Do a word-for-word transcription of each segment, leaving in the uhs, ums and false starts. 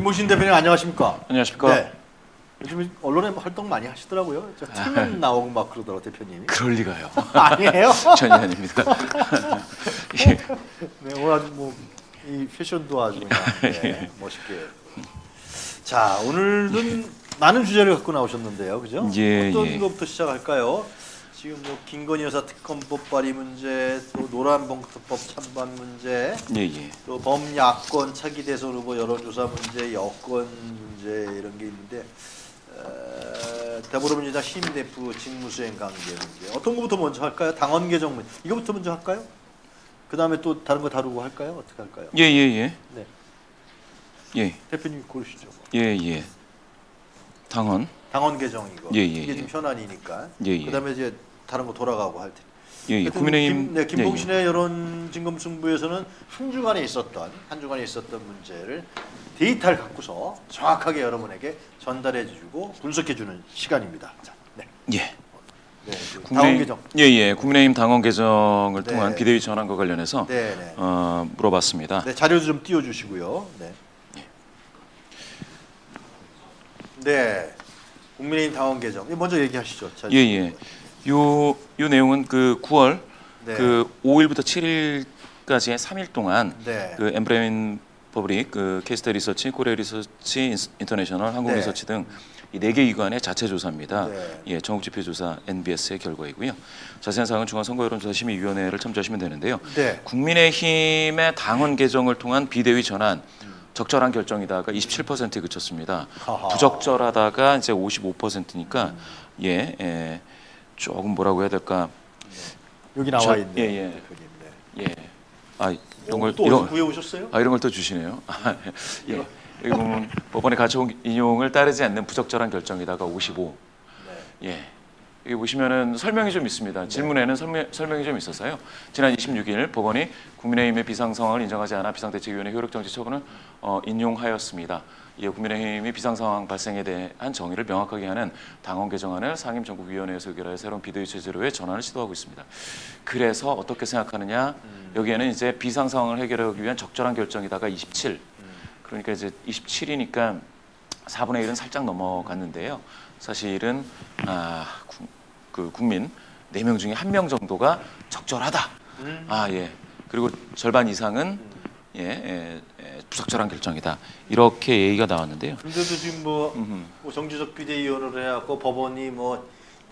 김봉신 대표님 안녕하십니까? 안녕하십니까? 네. 요즘 언론에 활동 많이 하시더라고요. 저 틀면 나오고 막 그러더라고 대표님이. 그럴 리가요. 아니에요? 전혀 아닙니다. 예. 네, 오늘 아주 뭐 이 패션도 아주 그냥 네, 멋있게. 자, 오늘은 많은 주제를 갖고 나오셨는데요, 그죠? 예, 어떤 예. 것부터 시작할까요? 지금 뭐 김건희 여사 특검법 발의 문제, 또 노란봉투법 찬반 문제, 예, 예. 또 범야권 차기 대선 후보 여론조사 문제, 여권 문제 이런 게 있는데 에, 더불어민주당 신임 대표 직무수행 관계 문제 어떤 것부터 먼저 할까요? 당원 개정 문제 이거부터 먼저 할까요? 그 다음에 또 다른 거 다루고 할까요? 어떻게 할까요? 예, 예, 예. 네. 예. 대표님 고르시죠. 예, 예. 당원. 당원 개정 이거. 예, 예, 이게 예. 좀 현안이니까. 예, 예. 그 다음에 이제 다른 거 돌아가고 할 테니. 예, 예. 국민의힘. 김, 네, 김봉신의 예, 예. 여론 진검 승부에서는 한 주간에 있었던 한 주간에 있었던 문제를 데이터를 갖고서 정확하게 여러분에게 전달해주고 분석해주는 시간입니다. 자, 네. 예. 네, 국민의힘, 당원 개정. 예, 예. 국민의힘 당원 개정을 네. 통한 비대위 전환과 관련해서 네, 네. 어, 물어봤습니다. 네, 자료 좀 띄워주시고요. 네. 예. 네. 국민의힘 당원 개정. 먼저 얘기하시죠. 예, 예. 요, 요 내용은 그 구월 네. 그 오일부터 칠일까지의 삼 일 동안 네. 그 엠브레인 퍼블릭, 그 케이스터 리서치, 코리아 리서치 인터내셔널, 한국 네. 리서치 등 이 네 개 기관의 자체 조사입니다. 네. 예, 전국지표조사 엔비에스의 결과이고요. 자세한 사항은 중앙선거여론조사심의위원회를 참조하시면 되는데요. 네. 국민의힘의 당원 개정을 통한 비대위 전환 적절한 결정이다가 이십칠 퍼센트에 그쳤습니다. 하하. 부적절하다가 이제 오십오 퍼센트니까 음. 예, 예, 조금 뭐라고 해야 될까? 여기 나와 저, 있네요. 예, 예. 대표님. 네. 예. 아 이런 걸 또 이런 구해 오셨어요? 아 이런 걸 또 주시네요. 아, 예. 여기 보면 법원의 가처분 인용을 따르지 않는 부적절한 결정이다가 오십오. 네. 예. 여기 보시면은 설명이 좀 있습니다. 질문에는 설명, 설명이 좀 있어서요. 지난 이십육일 법원이 국민의힘의 비상 상황을 인정하지 않아 비상대책위원회 효력정지 처분을 어, 인용하였습니다. 이에 국민의힘이 비상 상황 발생에 대한 정의를 명확하게 하는 당원 개정안을 상임정국위원회에서 의결하여 새로운 비대위 체제로의 전환을 시도하고 있습니다. 그래서 어떻게 생각하느냐? 음. 여기에는 이제 비상 상황을 해결하기 위한 적절한 결정이다가 이십칠. 그러니까 이제 이십칠이니까 사분의 일은 살짝 넘어갔는데요. 사실은 아, 구, 그 국민 네 명 중에 한 명 정도가 적절하다. 음. 아 예. 그리고 절반 이상은 예, 예, 예, 부적절한 결정이다. 이렇게 얘기가 나왔는데요. 근데도 지금 뭐, 음흠. 뭐 정지적 비대위원회를 해갖고 법원이 뭐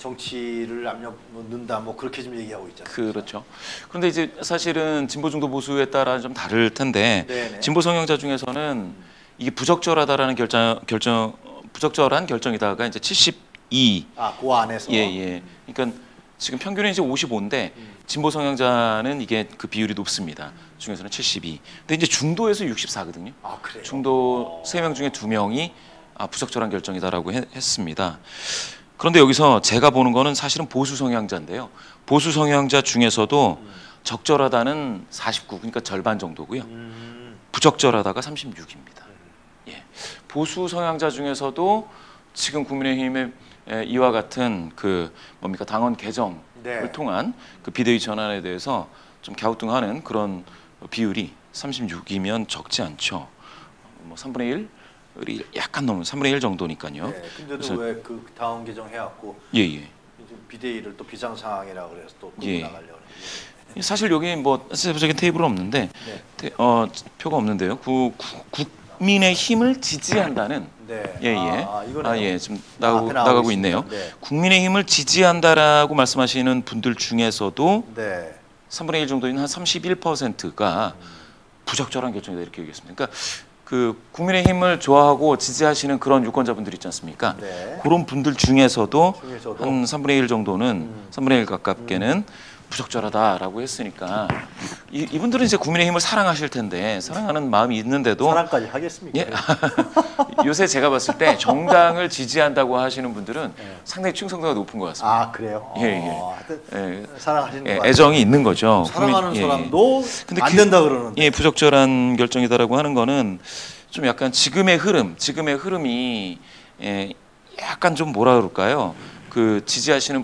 정치를 압력 넣는다 뭐 그렇게 좀 얘기하고 있잖아요. 그렇죠. 그런데 이제 사실은 진보 중도 보수에 따라 좀 다를 텐데 네네. 진보 성향자 중에서는 이게 부적절하다라는 결정 결정 부적절한 결정이다가 이제 칠십이. 아, 그 안에서. 예, 예. 그러니까 지금 평균이 이제 오십오인데 음. 진보 성향자는 이게 그 비율이 높습니다. 중에서는 칠십이. 근데 이제 중도에서 육십사거든요. 아, 그래요. 중도 세 명 중에 두 명이 아, 부적절한 결정이다라고 해, 했습니다. 그런데 여기서 제가 보는 거는 사실은 보수 성향자인데요. 보수 성향자 중에서도 음. 적절하다는 사십구, 그러니까 절반 정도고요. 음. 부적절하다가 삼십육입니다. 예. 보수 성향자 중에서도 지금 국민의힘의 에, 이와 같은 그 뭡니까 당원 개정을 네. 통한 그 비대위 전환에 대해서 좀 갸우뚱하는 그런 비율이 삼십육이면 적지 않죠. 뭐 삼분의 일이 약간 넘는 삼분의 일 정도니까요. 네. 근데도 왜 그 당원 개정 해갖고 예, 예. 비대위를 또 비상 상황이라 그래서 또 끌고 예. 나가려고 그러는데. 사실 여기 뭐 세부적인 테이블은 없는데 네. 테, 어, 표가 없는데요. 구, 구, 국민의 힘을 지지한다는 네. 예, 예. 아, 이거네요. 아, 예. 지금 아, 나가고, 앞에 나오고 나가고 있습니다. 있네요. 네. 국민의힘을 지지한다라고 말씀하시는 분들 중에서도 네. 삼분의 일 정도인 한 삼십일 퍼센트가 부적절한 결정이다 이렇게 얘기했습니다. 그러니까 그 국민의힘을 좋아하고 지지하시는 그런 유권자분들 있지 않습니까? 네. 그런 분들 중에서도, 중에서도? 한 삼분의 일 정도는 음. 삼분의 일 가깝게는 부적절하다라고 했으니까 이, 이분들은 이제 국민의힘을 사랑하실 텐데 사랑하는 마음이 있는데도 사랑까지 하겠습니까? 예? 요새 제가 봤을 때 정당을 지지한다고 하시는 분들은 네. 상당히 충성도가 높은 것 같습니다. 아, 그래요? 예, 예. 어, 하여튼 예, 사랑하시는 예, 것 같아요. 애정이 있는 거죠. 사랑하는 국민- 예, 예. 사람도 근데 안 그- 된다 그러는데. 예, 부적절한 결정이다라고 하는 거는 좀 약간 지금의 흐름, 지금의 흐름이 예, 약간 좀 뭐라 그럴까요? 그 지지하시는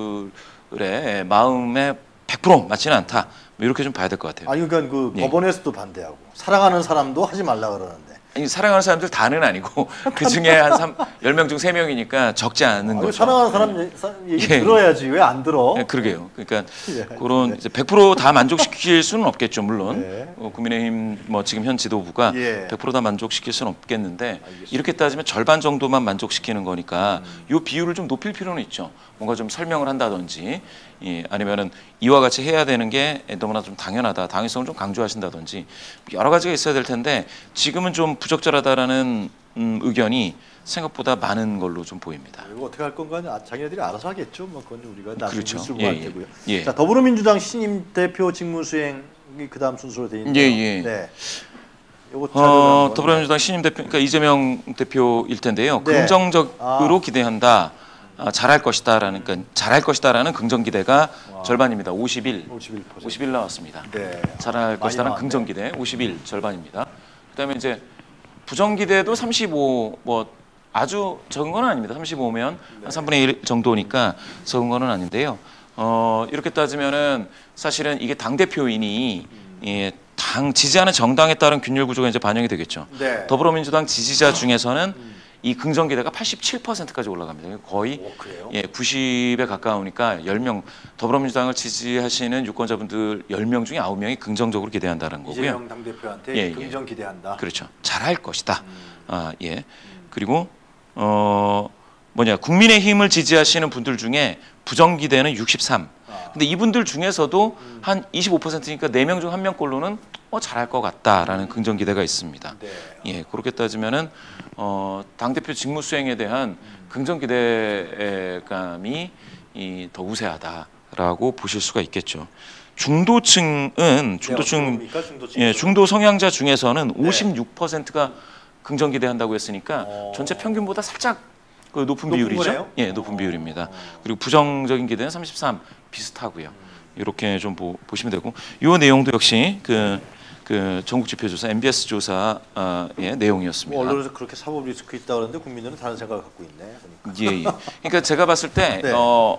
분들의 마음에 백 퍼센트 맞지는 않다. 뭐 이렇게 좀 봐야 될 것 같아요. 아니 그러니까 그 예. 법원에서도 반대하고 사랑하는 사람도 하지 말라 그러는데 아니, 사랑하는 사람들 다는 아니고 그 중에 한 열 명 중 세 명이니까 적지 않은 아니, 거죠. 사랑하는 사람 얘- 사- 얘기 예. 들어야지 왜 안 들어? 네, 그러게요. 그러니까 예. 그런 네. 이제 백 퍼센트 다 만족시킬 수는 없겠죠. 물론 네. 어, 국민의힘 뭐 지금 현 지도부가 예. 백 퍼센트 다 만족시킬 수는 없겠는데 알겠습니다. 이렇게 따지면 절반 정도만 만족시키는 거니까 음. 이 비율을 좀 높일 필요는 있죠. 뭔가 좀 설명을 한다든지 예, 아니면은 이와 같이 해야 되는 게 너무나 좀 당연하다, 당위성을 좀 강조하신다든지 여러 가지가 있어야 될 텐데 지금은 좀 부적절하다라는 음, 의견이 생각보다 많은 걸로 좀 보입니다. 이거 어떻게 할 건가? 아, 자기네들이 알아서 하겠죠. 뭐 그건 우리가 나중에 그렇죠. 물쓰고 예, 할 예. 테고요. 예. 자, 더불어민주당 신임 대표 직무수행이 그다음 순서로 돼 있는데요. 예, 예. 네. 요거 어, 자료를 더불어민주당 신임 대표, 그러니까 이재명 대표일 텐데요. 네. 긍정적으로 아. 기대한다, 아, 잘할 것이다라는, 그러니까 잘할 것이다라는 긍정 기대가 와. 절반입니다. 오십일, 오십일 퍼센트. 오십일 나왔습니다. 네. 잘할 많이 것이다라는 나왔네. 긍정 기대 오십일 절반입니다. 그다음에 이제 부정 기대도 삼십오, 뭐 아주 적은 건 아닙니다. 삼십오면 네. 한 삼분의 일 정도니까 적은 거는 아닌데요. 어, 이렇게 따지면은 사실은 이게 당 대표인이 예, 당 지지하는 정당에 따른 균열 구조가 이제 반영이 되겠죠. 네. 더불어민주당 지지자 중에서는 이 긍정 기대가 팔십칠 퍼센트까지 올라갑니다. 거의 오, 그래요? 예, 구십에 가까우니까 열 명 더불어민주당을 지지하시는 유권자분들 열 명 중에 아홉 명이 긍정적으로 기대한다는 거고요. 이재명 당대표한테 예, 예. 긍정 기대한다. 그렇죠. 잘할 것이다. 음. 아, 예. 그리고 어 뭐냐 국민의힘을 지지하시는 분들 중에 부정 기대는 육십삼. 아. 근데 이분들 중에서도 한 이십오 퍼센트니까 네 명 중 한 명꼴로는 어 잘할 것 같다라는 긍정 기대가 있습니다. 네. 예, 그렇게 따지면은 어, 당 대표 직무 수행에 대한 긍정 기대감이 이, 더 우세하다라고 보실 수가 있겠죠. 중도층은 중도층 네, 중도층. 예, 중도 성향자 중에서는 네. 오십육 퍼센트가 긍정 기대한다고 했으니까 어. 전체 평균보다 살짝 그 높은 높은 비율이죠. 거네요? 예, 높은 비율입니다. 어. 그리고 부정적인 기대는 삼십삼 비슷하고요. 이렇게 좀 보, 보시면 되고 이 내용도 역시 그, 그 전국 지표 조사 엠비에스 조사의 내용이었습니다. 뭐 언론에서 그렇게 사법 리스크 있다 그러는데 국민들은 다른 생각을 갖고 있네. 그러니까. 예, 예. 그러니까 제가 봤을 때 네. 어,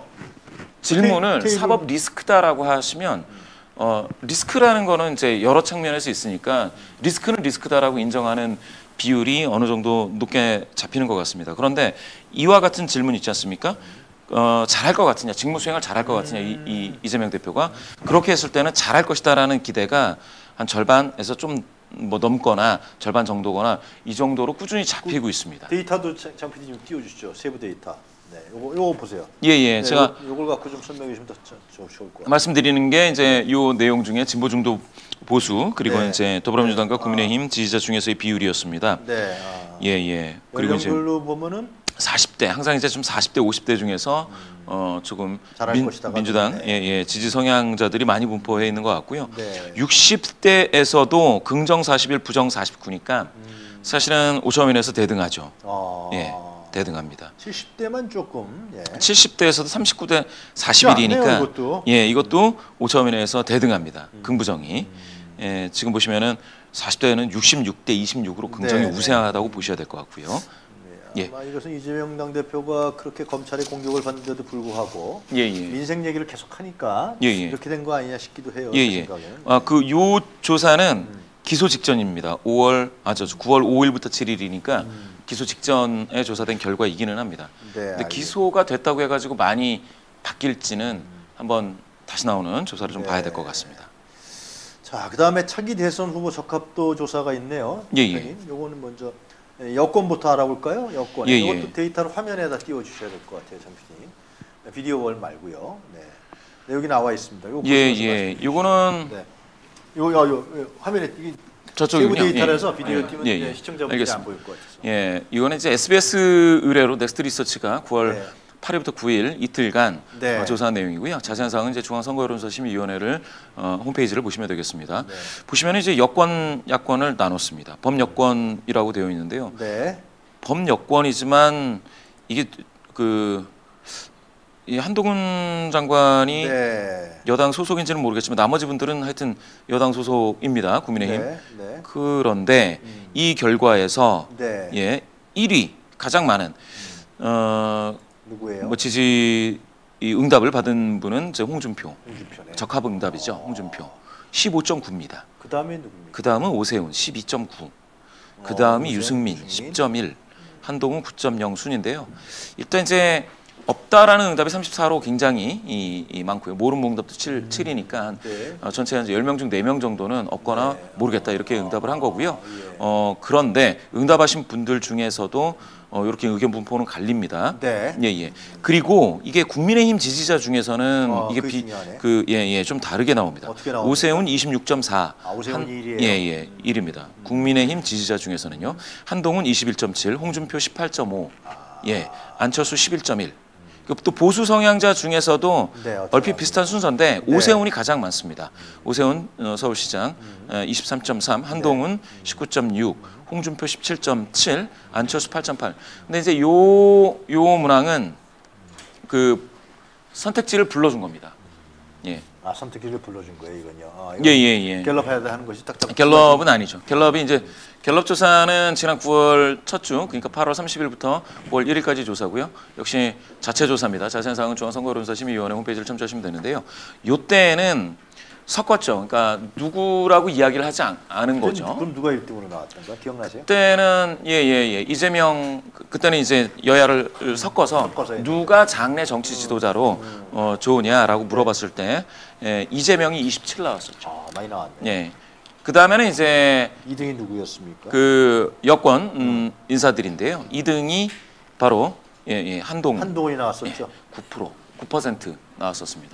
질문을 테이블. 사법 리스크다라고 하시면 어, 리스크라는 거는 이제 여러 측면에서 있으니까 리스크는 리스크다라고 인정하는 비율이 어느 정도 높게 잡히는 것 같습니다. 그런데 이와 같은 질문 있지 않습니까? 어, 잘할 것 같으냐, 직무 수행을 잘할 것 같으냐, 이, 이 이재명 대표가 그렇게 했을 때는 잘할 것이다라는 기대가 한 절반에서 좀 뭐 넘거나 절반 정도거나 이 정도로 꾸준히 잡히고 있습니다. 데이터도 장 피디 좀 띄워주시죠. 세부 데이터. 네, 요거 요거 보세요. 예, 예, 네, 제가 요, 요걸 갖고 좀 설명해 주시면 더 저- 저- 좋을 것 같아요. 말씀드리는 게 이제 이 내용 중에 진보 중도 보수 그리고 네. 이제 더불어민주당과 국민의힘 지지자 중에서의 비율이었습니다. 네. 아. 예, 예. 그리고 이제 연령별로 보면은 사십 대 항상 이제 좀 사십 대 오십 대 중에서 어 조금 잘할 민, 것이다가 민주당 네. 예, 예, 지지 성향자들이 많이 분포해 있는 것 같고요. 네. 육십 대에서도 긍정 사십일, 부정 사십구니까 음. 사실은 오차원에서 대등하죠. 아. 예, 대등합니다. 칠십 대만 조금. 예. 칠십 대에서도 삼십구 대 않네요, 사십일이니까 이것도. 예, 이것도 오차원에서 대등합니다. 긍부정이. 음. 예, 지금 보시면은 사십 대는 육십육 대 이십육으로 긍정이 네, 네. 우세하다고 보셔야 될 것 같고요. 네, 예. 아마 이것은 이재명 당 대표가 그렇게 검찰의 공격을 받는데도 불구하고 예, 예. 민생 얘기를 계속하니까 예, 예. 이렇게 된 거 아니냐 싶기도 해요. 예, 제 예. 생각에는. 아, 그 요 조사는 음. 기소 직전입니다. 오월 아, 저 구월 오일부터 칠일이니까 음. 기소 직전에 조사된 결과이기는 합니다. 네, 근데 알겠습니다. 기소가 됐다고 해가지고 많이 바뀔지는 한번 다시 나오는 조사를 좀 네. 봐야 될 것 같습니다. 자, 그다음에 차기 대선 후보 적합도 조사가 있네요. 예, 예. 대표님. 요거는 먼저 예, 여권부터 알아볼까요? 여권. 예, 예. 이것도 데이터를 화면에다 띄워 주셔야 될 것 같아요, 장피님. 비디오 월 말고요. 네. 네, 여기 나와 있습니다. 요거 예, 보시면서 예. 말씀해 주시죠. 요거는 네. 요, 요, 요, 요 화면에 이게 저쪽이군요. 세부 데이터라서 예. 비디오 예. 띄면 예, 이제 예. 시청자분들이 안 알겠습니다. 보일 것 같아서. 예, 이거는 이제 에스비에스 의뢰로 넥스트 리서치가 구월 네. 팔일부터 구일 이틀간 네. 어, 조사한 내용이고요. 자세한 사항은 이제 중앙선거여론조사심의위원회를 어, 홈페이지를 보시면 되겠습니다. 네. 보시면 이제 여권, 야권을 나눴습니다. 범여권이라고 되어 있는데요. 네. 범여권이지만 이게 그 이 한동훈 장관이 네. 여당 소속인지는 모르겠지만 나머지 분들은 하여튼 여당 소속입니다. 국민의힘. 네. 네. 그런데 음. 이 결과에서 네. 예, 일 위 가장 많은 어, 누구예요? 뭐 지지 이 응답을 받은 분은 저 홍준표. 홍준표네. 적합 응답이죠. 홍준표. 십오 점 구입니다. 그다음에 누굽니까? 그 다음은 오세훈 십이 점 구. 그 다음이 어, 유승민 유승민. 십 점 일, 한동훈 구 점 영 순인데요. 일단 이제 없다라는 응답이 삼십사로 굉장히 이, 이 많고요. 모르는 응답도 칠, 칠이니까 네. 어, 전체 한 열 명 중 네 명 정도는 없거나 네. 모르겠다 이렇게 응답을 한 거고요. 예. 어, 그런데 응답하신 분들 중에서도 어, 이렇게 의견 분포는 갈립니다. 네. 예, 예. 그리고 이게 국민의힘 지지자 중에서는 어, 이게 그게 비, 중요하네. 그, 예, 예, 좀 다르게 나옵니다. 어떻게 나옵니까? 오세훈 이십육 점 사. 아, 오세훈이 한- 일이에요? 예, 예, 일입니다. 국민의힘 지지자 중에서는요. 한동훈 이십일 점 칠, 홍준표 십팔 점 오, 예, 안철수 십일 점 일. 그 또 보수 성향자 중에서도 네, 어떻게 얼핏 나옵니까? 비슷한 순서인데 네. 오세훈이 가장 많습니다. 오세훈 어, 서울시장 어, 이십삼 점 삼, 한동훈 십구 점 육, 홍준표 십칠 점 칠, 안철수 팔 점 팔. 근데 이제 요 요 문항은 그 선택지를 불러준 겁니다. 예, 아, 선택지를 불러준 거예요, 이건요. 아, 이건 예, 예, 예. 갤럽 해야 하는 것이 딱딱. 갤럽은 아니죠. 갤럽이 이제 갤럽 조사는 지난 구월 첫 주, 그러니까 팔월 삼십일부터 구월 일일까지 조사고요. 역시 자체 조사입니다. 자세한 사항은 중앙선거여론조사심의위원회 홈페이지를 참조하시면 되는데요. 요때는 섞었죠. 그러니까 누구라고 이야기를 하지 않, 않은 거죠. 그럼 누가 일 등으로 나왔던가 기억나세요? 그때는 예예예 이재명 그- 그때는 이제 여야를 섞어서 섞어서 했죠. 누가 장래 정치 지도자로 어, 좋으냐라고 물어봤을 때 예, 이재명이 이십칠 나왔었죠. 아, 많이 나왔네. 예. 그 다음에는 이제 이 등이 누구였습니까? 그 여권 음, 인사들인데요. 이 등이 바로 예, 예, 한동훈 한동훈이 예, 나왔었죠. 구 퍼센트 구 퍼센트 나왔었습니다.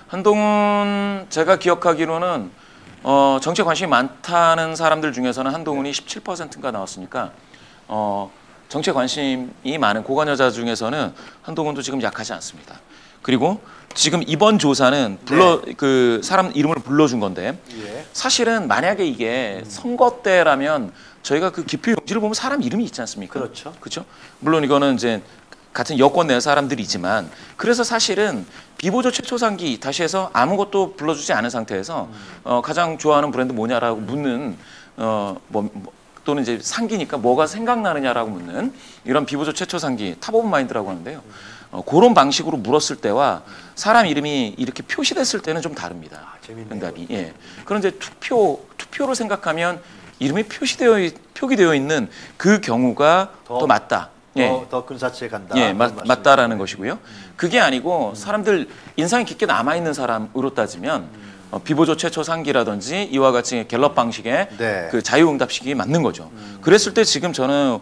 한동훈 제가 기억하기로는 어, 정치에 관심이 많다는 사람들 중에서는 한동훈이 십칠 퍼센트인가 나왔으니까 어, 정치에 관심이 많은 고관 여자 중에서는 한동훈도 지금 약하지 않습니다. 그리고 지금 이번 조사는 불러 그 사람 이름을 불러준 건데 예. 사실은 만약에 이게 선거 때라면 저희가 그 기표 용지를 보면 사람 이름이 있지 않습니까? 그렇죠. 그렇죠. 물론 이거는 이제 같은 여권 내 사람들이지만 그래서 사실은 비보조 최초상기 다시 해서 아무것도 불러주지 않은 상태에서 어, 가장 좋아하는 브랜드 뭐냐라고 묻는 어, 뭐, 뭐, 또는 이제 상기니까 뭐가 생각나느냐라고 묻는 이런 비보조 최초상기 탑 오브 마인드라고 하는데요. 어, 그런 방식으로 물었을 때와 사람 이름이 이렇게 표시됐을 때는 좀 다릅니다. 아, 재밌네요. 응답이. 예. 그런데 투표 투표로 생각하면 이름이 표시되어 있- 표기되어 있는 그 경우가 더- 더 맞다. 예. 더, 더 근사치에 간다. 예, 맞, 그런 맞다라는 말씀이시죠. 것이고요. 그게 아니고 사람들 인상이 깊게 남아 있는 사람으로 따지면 어, 비보조 최초 상기라든지 이와 같이 갤럽 방식의 네. 그 자유응답식이 맞는 거죠. 그랬을 때 지금 저는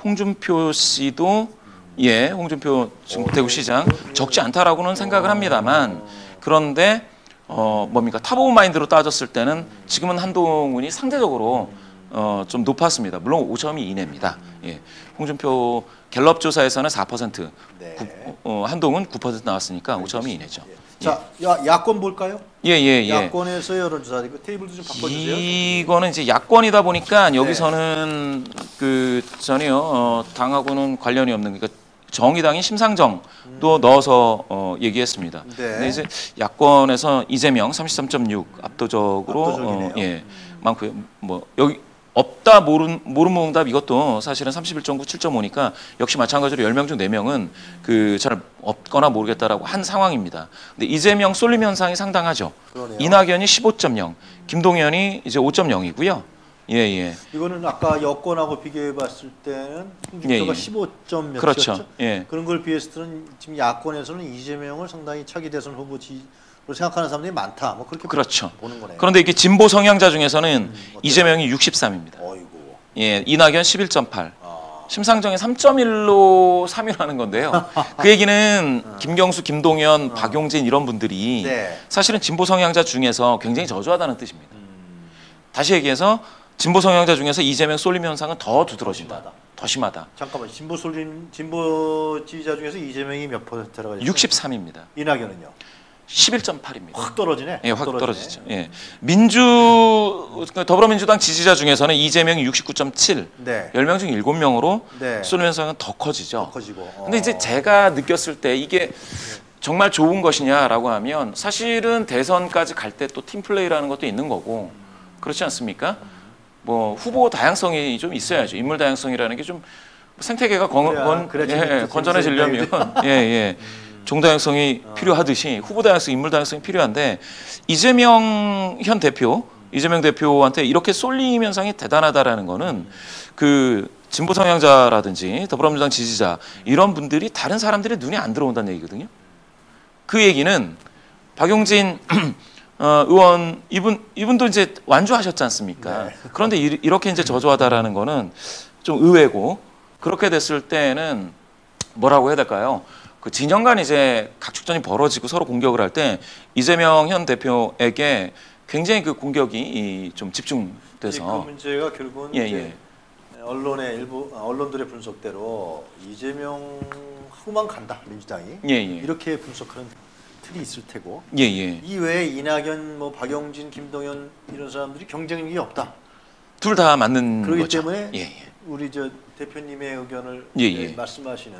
홍준표 씨도 예, 홍준표 지금 대구시장 적지 않다라고는 생각을 합니다만 그런데 어 뭡니까 탑 오브 마인드로 따졌을 때는 지금은 한동훈이 상대적으로 어 좀 높았습니다. 물론 오 점이 이내입니다. 예, 홍준표 갤럽 조사에서는 사 퍼센트, 네. 구, 어, 한동훈 구 퍼센트 나왔으니까 오 점이 이내죠. 자, 야, 야권 볼까요? 예, 예, 예. 야권에서 여론조사 이거 테이블도 좀 바꿔주세요. 이거는 이제 야권이다 보니까 여기서는 그 전에요 어, 당하고는 관련이 없는 그러니까 정의당인 심상정도 넣어서 어, 얘기했습니다. 네. 근데 이제 야권에서 이재명 삼십삼 점 육 압도적으로 압도적이네요. 어, 예 많고요. 뭐 여기 없다 모른 모르는 응답 이것도 사실은 삼십일 점 구, 칠 점 오니까 역시 마찬가지로 열 명 중 네 명은 그 잘 없거나 모르겠다라고 한 상황입니다. 근데 이재명 쏠림 현상이 상당하죠. 그러네요. 이낙연이 십오 점 영, 김동연이 이제 오 점 영이고요. 예, 예. 이거는 아까 여권하고 비교해봤을 때는 홍준표가 예, 예. 십오 점 몇이었죠? 그렇죠. 예. 그런 걸 비해서는 지금 야권에서는 이재명을 상당히 차기 대선 후보지로 생각하는 사람들이 많다. 뭐 그렇게 그렇죠. 보는 거네요. 그런데 이게 진보 성향자 중에서는 어때요? 이재명이 육십삼입니다. 어이고. 예, 이낙연 십일 점 팔. 아, 심상정이 삼 점 일로 삼 위를 하는 건데요. 그 얘기는 김경수, 김동연, 박용진 이런 분들이 네. 사실은 진보 성향자 중에서 굉장히 저조하다는 뜻입니다. 음, 다시 얘기해서 진보 성향자 중에서 이재명 쏠림 현상은 더 두드러진다. 심하다. 더 심하다. 잠깐만 진보 솔림 진보 지지자 중에서 이재명이 몇 퍼센트라고 했죠? 육십삼입니다. 이낙연은요? 십일 점 팔입니다. 확 떨어지네. 예, 확 떨어지네. 떨어지죠. 예. 민주 더불어민주당 지지자 중에서는 이재명이 육십구 점 칠, 네. 열 명 중 일곱 명으로 네. 쏠림 현상은 더 커지죠. 커지고. 어. 근데 이제 제가 느꼈을 때 이게 정말 좋은 것이냐라고 하면 사실은 대선까지 갈 때 또 팀플레이라는 것도 있는 거고 그렇지 않습니까? 뭐 후보 다양성이 좀 있어야죠. 인물 다양성이라는 게 좀 생태계가 건, 그래야- 건, 그래야 예, 재밌- 건전해지려면 예, 예. 종다양성이 필요하듯이 후보 다양성, 인물 다양성이 필요한데 이재명 현 대표 이재명 대표한테 이렇게 쏠림 현상이 대단하다라는 거는 그 진보 성향자라든지 더불어민주당 지지자 이런 분들이 다른 사람들의 눈에 안 들어온다는 얘기거든요. 그 얘기는 박용진 어, 의원 이분 이분도 이제 완주하셨지 않습니까? 네. 그런데 이, 이렇게 이제 저조하다라는 거는 좀 의외고 그렇게 됐을 때는 뭐라고 해야 될까요? 그 진영 간 이제 각축전이 벌어지고 서로 공격을 할 때 이재명 현 대표에게 굉장히 그 공격이 이 좀 집중돼서 그 문제가 결국은 예, 이제 예. 언론의 일부 아, 언론들의 분석대로 이재명하고만 간다 민주당이 예, 예. 이렇게 분석하는 틀이 있을 테고 예, 예. 이 외에 이낙연, 뭐 박용진, 김동연 이런 사람들이 경쟁력이 없다. 둘 다 맞는 그렇기 거죠. 때문에 예, 예. 우리 저 대표님의 의견을 예, 네, 예. 말씀하시는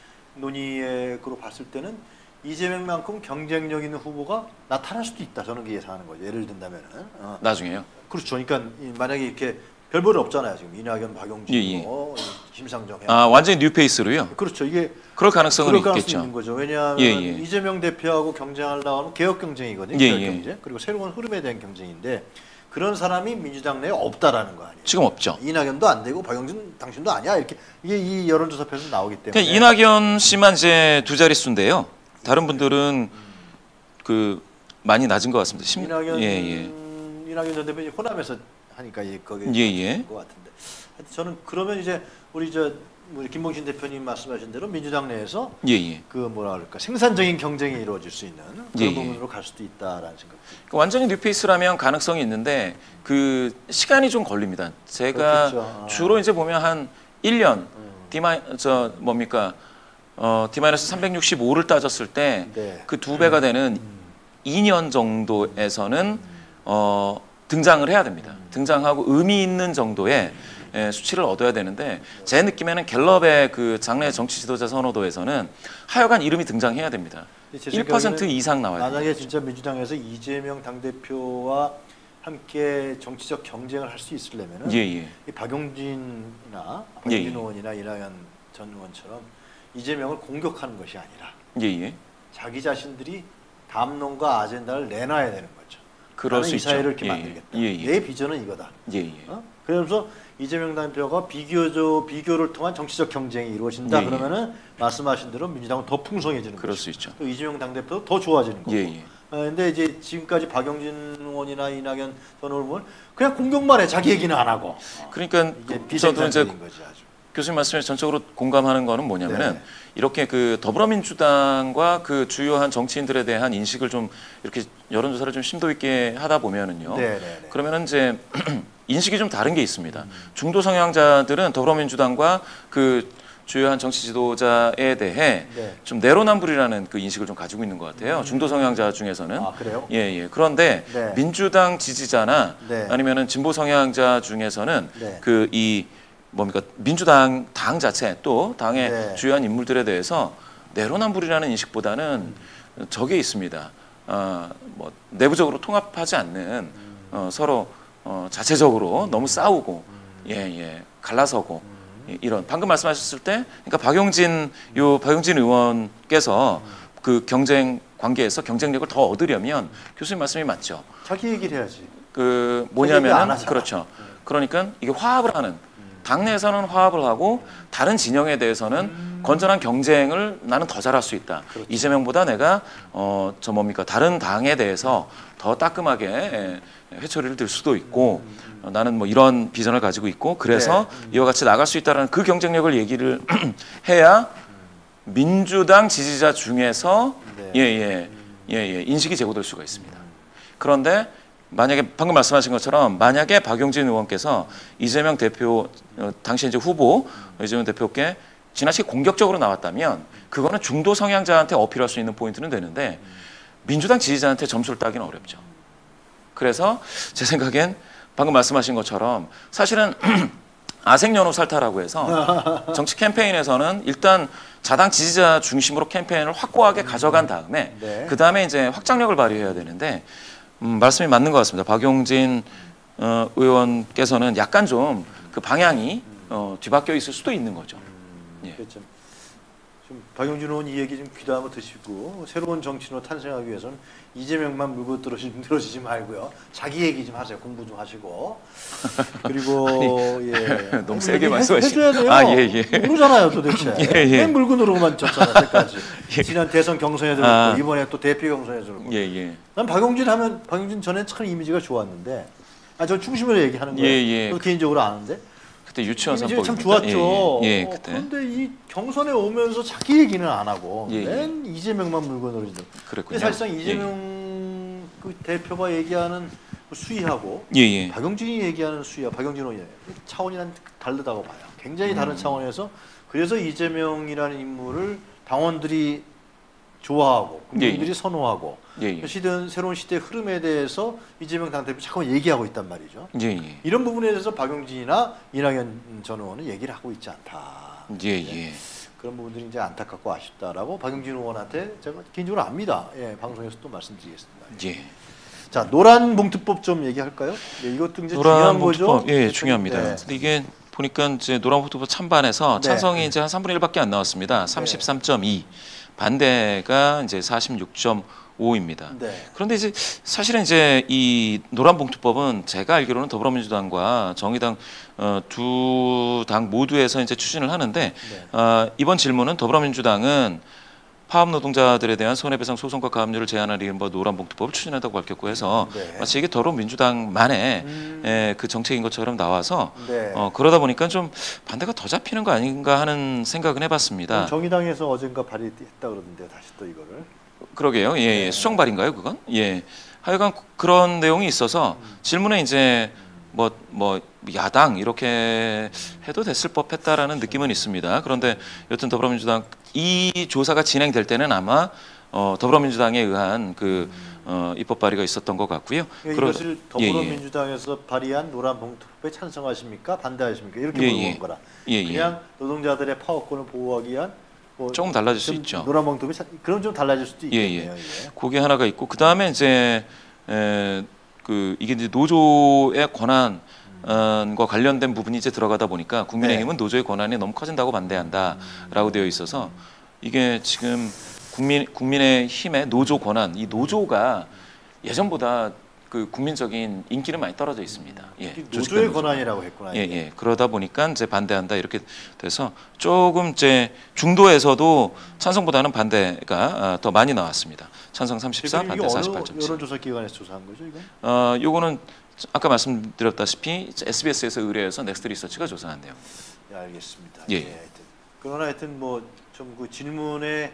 논의로 봤을 때는 이재명만큼 경쟁력 있는 후보가 나타날 수도 있다. 저는 그게 예상하는 거죠. 예를 든다면은. 어. 나중에요. 그렇죠. 그러니까 이- 만약에 이렇게 별볼이 없잖아요. 지금 이낙연, 박용진, 예, 예. 뭐, 김상정. 아, 완전히 뉴페이스로요. 그렇죠. 이게 그럴 가능성은 그럴 가능성이 있겠죠. 있는 거죠. 왜냐하면 예, 예. 이재명 대표하고 경쟁하려고 하면 개혁 경쟁이거든요. 예, 개혁 예. 경쟁. 그리고 새로운 흐름에 대한 경쟁인데 그런 사람이 민주당 내에 없다라는 거 아니에요. 지금 없죠. 이낙연도 안 되고 박용진 당신도 아니야. 이렇게 이게 이 여론조사표에서 나오기 때문에. 그러니까 이낙연 씨만 이제 두 자릿수인데요. 다른 분들은 그 많이 낮은 것 같습니다. 십- 이낙연 예, 예. 이낙연 전 대표님 호남에서 하니까 이 거기 예, 예. 것 같은데. 하여튼 저는 그러면 이제 우리 저 우리 김봉신 대표님 말씀하신 대로 민주당 내에서 예, 예. 그 뭐라 그럴까 생산적인 경쟁이 이루어질 수 있는 그런 예, 예. 부분으로 갈 수도 있다라는 생각. 그러니까 완전히 뉴페이스라면 가능성이 있는데 그 시간이 좀 걸립니다. 제가 그렇겠죠. 아. 주로 이제 보면 한 일 년 음. 디마 저 뭡니까 어 디마이너스 삼백육십오를 따졌을 때 네. 그 두 배가 되는 음. 이 년 정도에서는 어 등장을 해야 됩니다. 등장하고 의미 있는 정도의 예, 수치를 얻어야 되는데 제 느낌에는 갤럽의 그 장래 정치 지도자 선호도에서는 하여간 이름이 등장해야 됩니다. 제 일 퍼센트 생각에는 이상 나와야 돼요. 만약에 진짜 민주당에서 이재명 당대표와 함께 정치적 경쟁을 할 수 있으려면은 예, 예. 이 박용진이나 박용진 예, 예. 의원이나 이낙연 전 의원처럼 이재명을 공격하는 것이 아니라 예, 예. 자기 자신들이 담론과 아젠다를 내놔야 되는 거죠. 그럴 나는 수 이 있죠. 사회를 이렇게 예, 예. 만들겠다. 예, 예. 내 비전은 이거다. 예, 예. 어? 그러면서 이재명 대표가 비교조 비교를 통한 정치적 경쟁이 이루어진다. 예, 예. 그러면은 말씀하신 대로 민주당은 더 풍성해지는 그럴 거죠. 수 있죠. 또 이재명 당대표도 더 좋아지는 거고. 예, 예. 그런데 이제 지금까지 박용진 의원이나 이낙연 전 의원 그냥 공격만 해. 자기 얘기는 안 하고. 그러니까 이게 그- 저도 이제 비생산적인 거지 아주. 교수님 말씀에 전적으로 공감하는 거는 뭐냐면은 네. 이렇게 그 더불어민주당과 그 주요한 정치인들에 대한 인식을 좀 이렇게 여론조사를 좀 심도 있게 하다 보면은요. 네, 네, 네. 그러면은 이제 인식이 좀 다른 게 있습니다. 중도 성향자들은 더불어민주당과 그 주요한 정치 지도자에 대해 네. 좀 내로남불이라는 그 인식을 좀 가지고 있는 것 같아요. 중도 성향자 중에서는. 아, 그래요? 예, 예. 그런데 네. 민주당 지지자나 네. 아니면은 진보 성향자 중에서는 네. 그 이 뭡니까 민주당 당 자체 또 당의 네. 주요한 인물들에 대해서 내로남불이라는 인식보다는 저게 있습니다. 어, 뭐 내부적으로 통합하지 않는 어, 서로 어, 자체적으로 너무 싸우고 예예 갈라서고 이- 이런 방금 말씀하셨을 때 그러니까 박용진 요 박용진 의원께서 그 경쟁 관계에서 경쟁력을 더 얻으려면 교수님 말씀이 맞죠. 자기 얘기를 해야지. 그 얘기 안 뭐냐면은 하잖아. 그렇죠. 그러니까 이게 화합을 하는 당내에서는 화합을 하고 다른 진영에 대해서는 건전한 경쟁을 나는 더 잘할 수 있다. 이재명보다 내가 어 저 뭡니까 다른 당에 대해서 더 따끔하게 예, 회초리를 들 수도 있고 어, 나는 뭐 이런 비전을 가지고 있고 그래서 이와 같이 나갈 수 있다라는 그 경쟁력을 얘기를 해야 민주당 지지자 중에서 네. 예예 예, 예, 인식이 제고될 수가 있습니다. 그런데 만약에 방금 말씀하신 것처럼 만약에 박용진 의원께서 이재명 대표 어, 당시 이제 후보 이재명 대표께 지나치게 공격적으로 나왔다면 그거는 중도 성향자한테 어필할 수 있는 포인트는 되는데 민주당 지지자한테 점수를 따기는 어렵죠. 그래서 제 생각엔 방금 말씀하신 것처럼 사실은 아생연호 살타라고 해서 정치 캠페인에서는 일단 자당 지지자 중심으로 캠페인을 확고하게 가져간 다음에 네. 그 다음에 이제 확장력을 발휘해야 되는데 음, 말씀이 맞는 것 같습니다. 박용진 어, 의원께서는 약간 좀 그 방향이 어, 뒤바뀌어 있을 수도 있는 거죠. 예. 그렇죠. 좀 박용진 의원 이 얘기 좀 귀담아 드시고 새로운 정치인으로 탄생하기 위해서는 이재명만 물고 들어주지, 들어주지 말고요. 자기 얘기 좀 하세요. 공부 좀 하시고. 그리고 아니, 예 너무 세게 말씀하시죠. 해줘야 돼요. 아, 예, 예. 모르잖아요 도대체. 예, 예. 맨 물고 들어오고만 졌잖아 때까지. 예. 지난 대선 경선에 들었고 아. 이번에 또 대표 경선에 들었고. 예, 예. 난 박용진 하면 박용진 전에 참 이미지가 좋았는데, 아 저 중심으로 얘기하는 거예요. 예, 예. 저도 개인적으로 아는데. 그때 유치원 이미지가 선거 참 좋았죠. 예, 예. 예, 어, 그때. 그런데 이 경선에 오면서 자기 얘기는 안 하고 예, 예. 맨 이재명만 물고 늘어지는. 그랬군요. 근데 사실상 예, 이재명 그 대표가 얘기하는 수위하고 예, 예. 박용진이 얘기하는 수위와 박용진 의원 차원이 난 다르다고 봐요. 굉장히 다른 음. 차원에서 그래서 이재명이라는 인물을 당원들이 좋아하고 국민들이 예, 예. 선호하고 예, 예. 시대는 새로운 시대 흐름에 대해서 이재명 당대표 자꾸 얘기하고 있단 말이죠. 예, 예. 이런 부분에 대해서 박용진이나 이낙연 전 의원은 얘기를 하고 있지 않다. 예, 예. 그런 부분들이 이제 안타깝고 아쉽다라고 박용진 의원한테 제가 개인적으로 압니다. 예, 방송에서 또 말씀드리겠습니다. 예. 자, 노란 봉투법 좀 얘기할까요? 예, 이것도 이제 노란 중요한 봉투법, 거죠. 예, 중요합니다. 네. 근데 이게 보니까 이제 노란 봉투법 찬반에서 네. 찬성이 이제 한 삼분의 일밖에 안 나왔습니다. 삼십삼 점 이. 반대가 이제 사십육 점 오입니다. 네. 그런데 이제 사실은 이제 이 노란봉투법은 제가 알기로는 더불어민주당과 정의당 어, 두 당 모두에서 이제 추진을 하는데 네. 어, 이번 질문은 더불어민주당은 파업 노동자들에 대한 손해배상 소송과 가압류를 제한하는 이른바 노란봉투법을 추진한다고 밝혔고 해서 네. 마치 이게 더불어민주당만의 음. 에, 그 정책인 것처럼 나와서 네. 어, 그러다 보니까 좀 반대가 더 잡히는 거 아닌가 하는 생각은 해봤습니다. 정의당에서 어젠가 발의했다 그러던데요. 다시 또 이거를. 그러게요. 예, 예. 네. 수정발인가요, 그건? 예. 하여간 그런 내용이 있어서 질문에 이제 뭐, 뭐, 야당 이렇게 해도 됐을 법했다라는 느낌은 있습니다. 그런데 여튼 더불어민주당 이 조사가 진행될 때는 아마 어, 더불어민주당에 의한 그 어, 입법 발의가 있었던 것 같고요. 그러니까 이것을 예, 예. 더불어민주당에서 발의한 노란 봉투법에 찬성하십니까? 반대하십니까? 이렇게 예, 물어본 예. 거라. 예, 예. 그냥 노동자들의 파업권을 보호하기 위한 뭐 조금 달라질 수 좀 있죠. 노란 봉투법이 참- 그럼 좀 달라질 수도 예, 있겠네요. 예. 예. 그게 하나가 있고 그 다음에 이제 에, 그 이게 이제 노조의 권한 과 관련된 부분이 이제 들어가다 보니까 국민의힘은 네. 노조의 권한이 너무 커진다고 반대한다라고 되어 있어서 이게 지금 국민 국민의힘의 노조 권한 이 노조가 예전보다 그 국민적인 인기는 많이 떨어져 있습니다. 예, 특히 조직된 노조의 노조가. 권한이라고 했구나. 예, 이게. 예. 그러다 보니까 이제 반대한다 이렇게 돼서 조금 이제 중도에서도 찬성보다는 반대가 아, 더 많이 나왔습니다. 찬성 삼십사, 지금 이게 반대 어느 사십팔 점 칠. 여론조사 기관에서 조사한 거죠, 이건? 어, 요거는 아까 말씀드렸다시피 에스비에스에서 의뢰해서 넥스트 리서치가 조사한 내용. 예, 알겠습니다. 예. 예, 하여튼. 그러나 하여튼 뭐 좀 그 질문의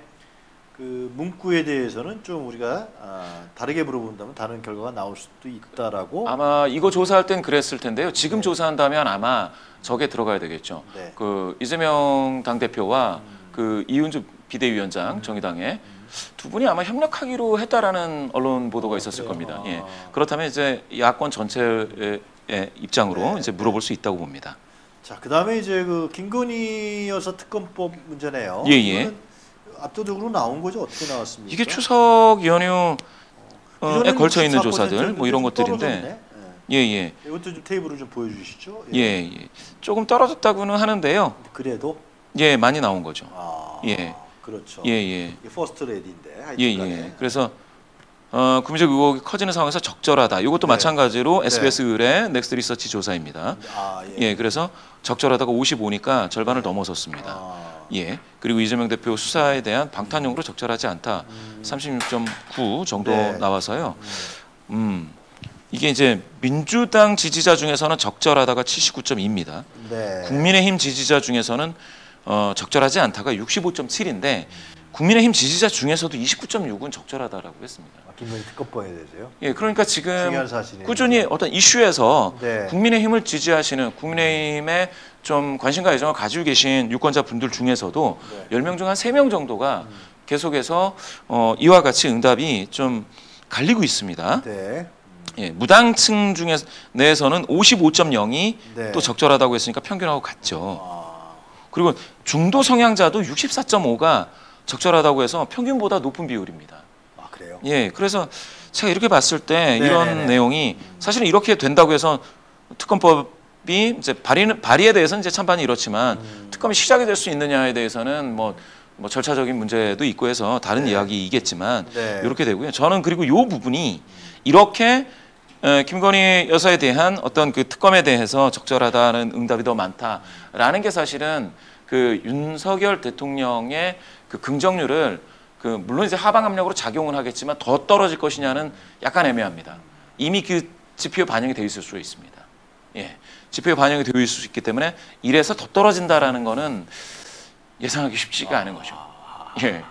그 문구에 대해서는 좀 우리가 아, 다르게 물어본다면 다른 결과가 나올 수도 있다라고. 아마 이거 조사할 땐 그랬을 텐데요. 지금 네. 조사한다면 아마 저게 들어가야 되겠죠. 네. 그 이재명 당대표와 음. 그 이은주 비대위원장 정의당의 두 분이 아마 협력하기로 했다라는 언론 보도가 어, 있었을 그래요? 겁니다. 아. 예. 그렇다면 이제 야권 전체의 입장으로 네. 이제 물어볼 수 있다고 봅니다. 자, 그다음에 이제 그 김건희 여사 특검법 문제네요. 예, 예. 이거는 압도적으로 나온 거죠? 어떻게 나왔습니까? 이게 추석 연휴에 그전에는 걸쳐 있는 육십사 퍼센트 조사들 뭐 이런 좀 것들인데, 떨어졌네. 예, 예, 예. 이것도 좀 테이블을 좀 보여주시죠. 예, 예, 조금 떨어졌다고는 하는데요. 그래도 예, 많이 나온 거죠. 아, 예. 그렇죠. 예, 예. 이게 퍼스트 레디인데. 예, 하여튼간에. 예. 그래서 어, 국민적 의혹이 커지는 상황에서 적절하다. 이것도 네. 마찬가지로 네. 에스비에스 의뢰 넥스트 리서치 조사입니다. 아, 예. 예, 그래서 적절하다가 오십오니까 절반을 넘어섰습니다. 아, 예. 그리고 이재명 대표 수사에 대한 방탄용으로 적절하지 않다. 음. 삼십육 점 구 정도 네. 나와서요. 음. 이게 이제 민주당 지지자 중에서는 적절하다가 칠십구 점 이입니다. 네. 국민의힘 지지자 중에서는 어, 적절하지 않다가 육십오 점 칠인데 국민의힘 지지자 중에서도 이십구 점 육은 적절하다라고 했습니다. 아, 김건희 특검법에 대해서요? 예, 그러니까 지금 중요한 사실이네요. 꾸준히 어떤 이슈에서 네. 국민의힘을 지지하시는 국민의힘에 좀 관심과 애정을 가지고 계신 유권자 분들 중에서도 네. 열 명 중 한 세 명 정도가 계속해서 어, 이와 같이 응답이 좀 갈리고 있습니다. 네. 예, 무당층 중에 내에서는 오십오 점 영이 네. 또 적절하다고 했으니까 평균하고 같죠. 아, 그리고 중도 성향자도 육십사 점 오가 적절하다고 해서 평균보다 높은 비율입니다. 아 그래요? 예, 그래서 제가 이렇게 봤을 때 네네네. 이런 내용이 사실은 이렇게 된다고 해서 특검법이 이제 발의 발의에 대해서는 이제 찬반이 이렇지만 음. 특검이 시작이 될 수 있느냐에 대해서는 뭐 뭐 절차적인 문제도 있고 해서 다른 네. 이야기이겠지만 네. 이렇게 되고요. 저는 그리고 이 부분이 이렇게 에, 김건희 여사에 대한 어떤 그 특검에 대해서 적절하다는 응답이 더 많다라는 게 사실은 그 윤석열 대통령의 그 긍정률을 그 물론 이제 하방 압력으로 작용은 하겠지만 더 떨어질 것이냐는 약간 애매합니다. 이미 그 지표에 반영이 되어 있을 수 있습니다. 예, 지표에 반영이 되어 있을 수 있기 때문에 이래서 더 떨어진다라는 거는 예상하기 쉽지가 않은 거죠. 예.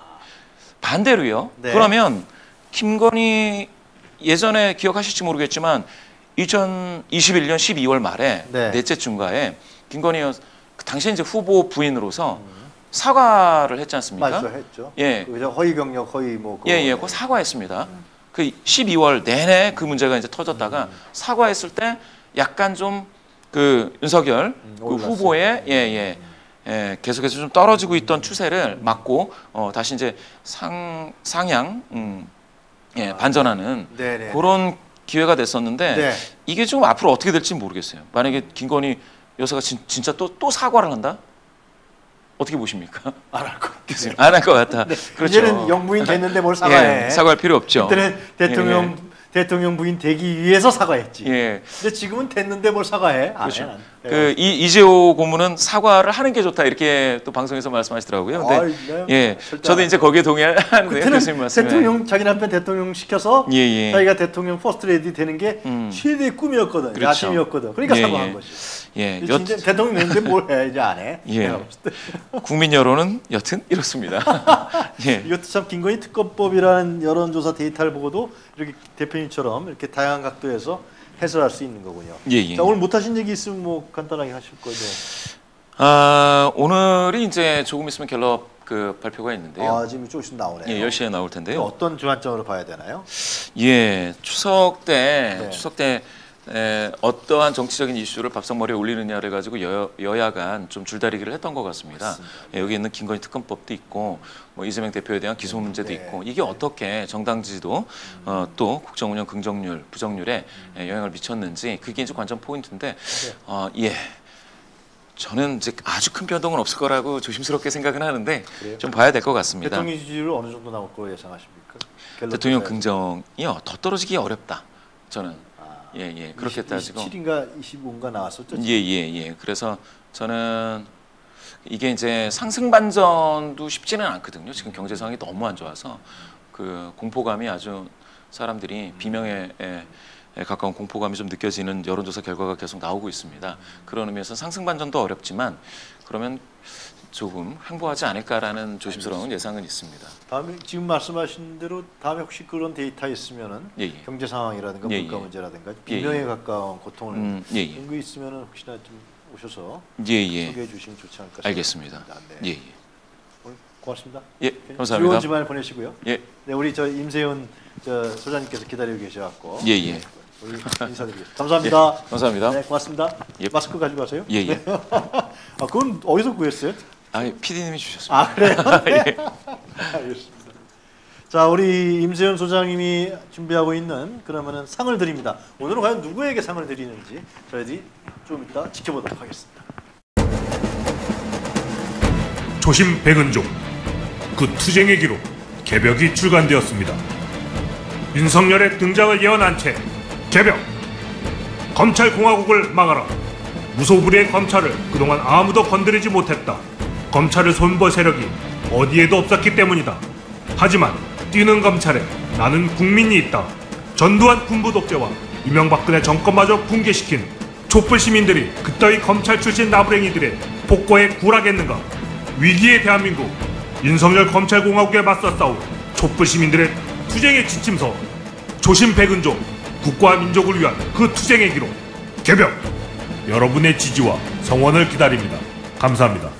반대로요. 네. 그러면 김건희 예전에 기억하실지 모르겠지만 이천이십일 년 십이월 말에 네. 넷째 중가에 김건희 여 그 당시 이제 후보 부인으로서 음. 사과를 했지 않습니까? 맞죠, 했죠. 예, 그죠 허위 경력, 허위 뭐. 예, 예, 그 사과했습니다. 음. 그 십이월 내내 그 문제가 이제 터졌다가 음. 사과했을 때 약간 좀 그 윤석열 음, 그 후보의 예, 예. 예, 계속해서 좀 떨어지고 있던 추세를 막고 어, 다시 이제 상 상향 음, 예, 반전하는 네네. 그런 기회가 됐었는데 네. 이게 좀 앞으로 어떻게 될지 모르겠어요. 만약에 김건희 여사가 진, 진짜 또 또 사과를 한다? 어떻게 보십니까? 안 할 것 같아요. 안 할 것 같아. 네. 그렇죠. 이제는 영부인 됐는데 뭘 사과해. 예, 사과할 필요 없죠. 그때는 대통령 예, 예. 대통령 부인 되기 위해서 사과했지. 예. 근데 지금은 됐는데 뭘 사과해? 안 그렇죠. 해, 난. 그 이, 이재호 고문은 사과를 하는 게 좋다 이렇게 또 방송에서 말씀하시더라고요. 근데 아이, 네, 예, 절대 저도 안 이제 거기에 동의하는데 그때는 교수님 말씀에 대통령 자기 남편 대통령 시켜서 예, 예. 자기가 대통령 퍼스트 레디 되는 게 음. 최대의 꿈이었거든. 그렇죠. 야심이었거든. 그러니까 예, 사과한 예. 거지. 예, 여... 여, 진짜 대통령 됐는데 뭘 해? 이제 안 해. 예. 내가 봤을 때. 국민 여론은 여튼 이렇습니다. 예. 이것도 참 김건희 특검법이라는 여론조사 데이터를 보고도 이렇게 대표님처럼 이렇게 다양한 각도에서 해설할 수 있는 거군요. 예, 예. 자, 오늘 못하신 얘기 있으면 뭐 간단하게 하실 거죠. 아, 오늘이 이제 조금 있으면 갤럽 그 발표가 있는데요. 아, 지금 조금씩 나오네요. 예, 열 시에 나올 텐데요. 어떤 주안점으로 봐야 되나요? 예, 추석 때 네. 추석 때 에, 어떠한 정치적인 이슈를 밥상머리에 올리느냐를 가지고 여, 여야 간 좀 줄다리기를 했던 것 같습니다. 예, 여기 있는 김건희 특검법도 있고 뭐 이재명 대표에 대한 기소 문제도 네. 있고 이게 어떻게 정당 지지도 어, 또 국정 운영 긍정률, 부정률에 예, 영향을 미쳤는지 그게 이제 관전 포인트인데 어, 예. 저는 이제 아주 큰 변동은 없을 거라고 조심스럽게 생각은 하는데 그래요? 좀 봐야 될 것 같습니다. 대통령 지지율 어느 정도 나올 거로 예상하십니까? 갤럽 대통령 조사에서. 긍정이요 더 떨어지기 어렵다. 저는 아, 예, 예. 그렇게 따지고 이십칠인가 이십오인가 나왔었죠. 예, 예, 예. 그래서 저는 이게 이제 상승 반전도 쉽지는 않거든요. 지금 경제 상황이 너무 안 좋아서 그 공포감이 아주 사람들이 비명에 에, 에 가까운 공포감이 좀 느껴지는 여론조사 결과가 계속 나오고 있습니다. 그런 의미에서 상승 반전도 어렵지만 그러면 조금 횡보하지 않을까라는 조심스러운 예상은 있습니다. 다음에 지금 말씀하신 대로 다음에 혹시 그런 데이터 있으면은 예, 예. 경제 상황이라든가 예, 물가 예. 문제라든가 예, 비명에 예. 가까운 고통을 음, 예, 예. 그런 거 있으면은 혹시나 좀 오셔서 예, 예. 소개해 주시면 좋지 않을까 알겠습니다. 생각합니다. 네. 예, 예. 오늘 고맙습니다. 예, 좋은 감사합니다. 주말 보내시고요. 예, 네, 우리 저 임세훈 저 소장님께서 기다리고 계셔갖고 예, 예. 우리 인사드리겠습니다. 감사합니다. 예, 감사합니다. 네, 고맙습니다. 예. 마스크 가지고 가세요. 예, 예. 아, 그건 어디서 구했어요? 아, 피디님이 주셨습니다. 아, 그래요? 예. 알겠습니다. 자, 우리 임세훈 소장님이 준비하고 있는 그러면은 상을 드립니다. 오늘은 과연 누구에게 상을 드리는지 저희들이 좀 이따 지켜보도록 하겠습니다. 초심 백은종 그 투쟁의 기록 개벽이 출간되었습니다. 윤석열의 등장을 예언한 채 개벽 검찰공화국을 막아라. 무소불위의 검찰을 그동안 아무도 건드리지 못했다. 검찰을 손볼 세력이 어디에도 없었기 때문이다. 하지만 뛰는 검찰에 나는 국민이 있다. 전두환 군부 독재와 이명박근혜 정권마저 붕괴시킨 촛불 시민들이 그따위 검찰 출신 나부랭이들의 폭거에 굴하겠는가? 위기의 대한민국 윤석열 검찰공화국에 맞서 싸울 촛불 시민들의 투쟁의 지침서 초심 백은종 국가와 민족을 위한 그 투쟁의 기록 개벽 여러분의 지지와 성원을 기다립니다. 감사합니다.